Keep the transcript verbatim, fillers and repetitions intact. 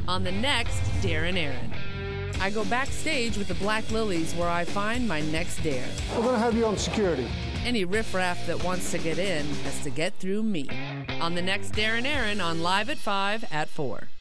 on the next Darin, Erin. I go backstage with the Black Lilies where I find my next dare. We're going to have you on security. Any riffraff that wants to get in has to get through me. On the next Darin, Erin on Live at five at four.